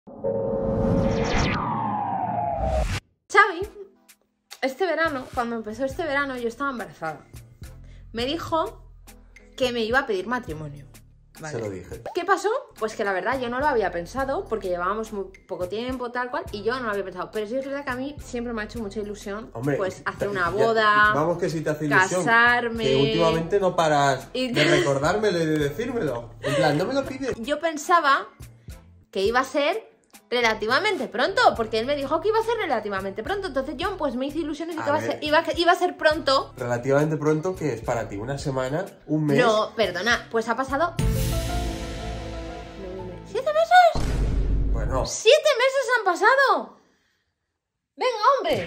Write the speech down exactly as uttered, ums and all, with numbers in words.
Xavi, este verano, cuando empezó este verano, yo estaba embarazada. Me dijo que me iba a pedir matrimonio. Vale. Se lo dije. ¿Qué pasó? Pues que la verdad yo no lo había pensado, porque llevábamos muy poco tiempo, tal cual, y yo no lo había pensado. Pero sí es verdad que a mí siempre me ha hecho mucha ilusión, Hombre, pues hacer te, una ya, boda, vamos que si te hace ilusión, casarme. que últimamente no paras y... de recordármelo y de decírmelo. En plan, no me lo pides. Yo pensaba que iba a ser relativamente pronto, porque él me dijo que iba a ser relativamente pronto. Entonces yo pues me hice ilusiones y A que iba a, ser, iba, iba a ser pronto. Relativamente pronto, ¿qué es para ti? ¿Una semana? ¿Un mes? No, perdona, pues ha pasado... ¿Siete meses? Bueno. ¡Siete meses han pasado! ¡Venga, hombre!